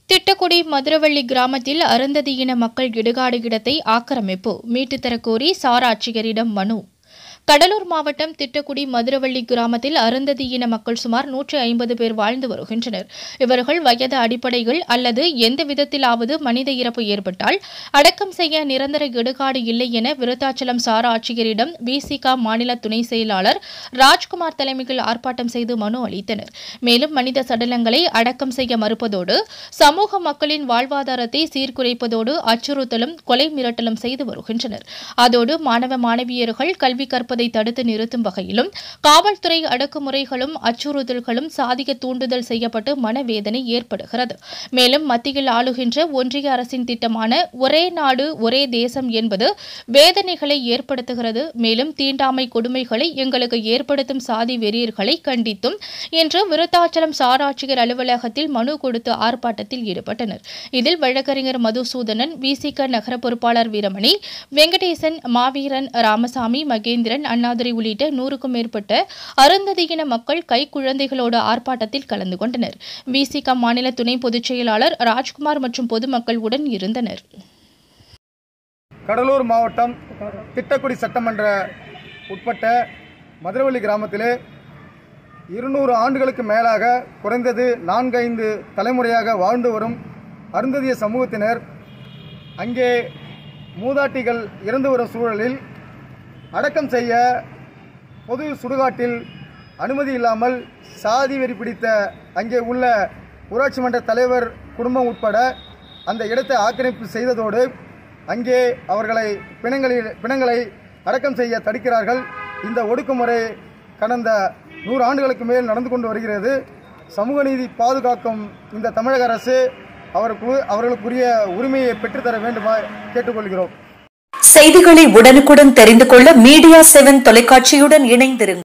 திட்டக்குடி மதுரவள்ளி கிராமத்தில் அருந்ததியின மக்கள் இடுகாடு இடத்தை ஆக்கிரமிப்பு மீட்டுத் தரக்கோரி சார் ஆட்சியரிடம் மனு. கடலூர் மாவட்டம் திட்டக்குடி மதுரவள்ளி கிராமத்தில் அருந்ததியின மக்கள் சுமார் 150 பேர் வாழ்ந்து வருகின்றனர். இவர்கள் வயது அடிப்படையில் அல்லது எந்த விதத்திலாவது மனித இறப்பு ஏற்பட்டால் அடக்கம் செய்ய நிரந்தர இடுகாடு இல்லை என விருத்தாச்சலம் சார் ஆட்சியரிடம் விசிக மாநில துணை செயலாளர் ராஜ்குமார் தலைமையில் ஆர்ப்பாட்டம் செய்து மனு அளித்தனர். மேலும் மனித சடலங்களை அடக்கம் செய்ய மறுப்பதோடு சமூக மக்களின் வாழ்வாதாரத்தை சீர்குலைப்பதோடு அச்சுறுத்தலும் கொலை மிரட்டலும் செய்து வருகின்றனர். அதோடு மாணவ மாணவியர்கள் கல்வி கற்பதை தடுத்து நிறுத்தும் வகையிலும் காவல்துறை அடக்குமுறைகளும் அச்சுறுத்தல்களும் சாதிக்க தூண்டுதல் செய்யப்பட்டு மனவேதனை ஏற்படுகிறது. மேலும் மத்தியில் ஆளுகின்ற ஒன்றிய அரசின் திட்டமான ஒரே நாடு ஒரே தேசம் என்பது வேதனைகளை ஏற்படுத்துகிறது. மேலும் தீண்டாமை கொடுமைகளை எங்களுக்கு ஏற்படுத்தும் சாதி வெறியர்களை கண்டித்தும் இன்று விருத்தாச்சலம் சார் ஆட்சியர் அலுவலகத்தில் மனு கொடுத்து ஆர்ப்பாட்டத்தில் ஈடுபட்டனர். இதில் வழக்கறிஞர் மதுசூதனன், விசிக நகர பொறுப்பாளர் வீரமணி, வெங்கடேசன், மாவீரன், ராமசாமி, மகேந்திரன், அண்ணாதுரை உள்ளிட்ட 100க்கும் மேற்பட்ட அருந்ததியின மக்கள் கைக்குழந்தைகளோடு ஆர்ப்பாட்டத்தில் கலந்து கொண்டனர். விசிக மாநில துணை பொதுச் செயலாளர் ராஜ்குமார் மற்றும் பொதுமக்கள் உடன் இருந்தனர். கடலூர் மாவட்டம் திட்டக்குடி சட்டமன்ற உட்பட்ட மதுரவள்ளி கிராமத்திலே 200 ஆண்டுகளுக்கு மேலாக குறைந்தது 4-5 தலைமுறையாக வாழ்ந்து வரும் அருந்ததிய சமூகத்தினர் அங்கே மூதாட்டிகள் இறந்து வரும் சூழலில் அடக்கம் செய்ய பொது சுடுகாட்டில் அனுமதி இல்லாமல் சாதி வெறி பிடித்த அங்கே உள்ள ஊராட்சி மன்ற தலைவர் குடும்பம் உட்பட அந்த இடத்தை ஆக்கிரமிப்பு செய்ததோடு அங்கே அவர்களை பிணங்களை அடக்கம் செய்ய தடுக்கிறார்கள். இந்த ஒடுக்குமுறை கடந்த 100 ஆண்டுகளுக்கு மேல் நடந்து கொண்டு வருகிறது. சமூக நீதி பாதுகாக்கும் இந்த தமிழக அரசு அவர்களுக்குரிய உரிமையை பெற்றுத்தர வேண்டுமா கேட்டுக்கொள்கிறோம். செய்திகளை உடனுக்குடன் தெரிந்து கொள்ள மீடியா 7 தொலைக்காட்சியுடன் இணைந்திருங்கள்.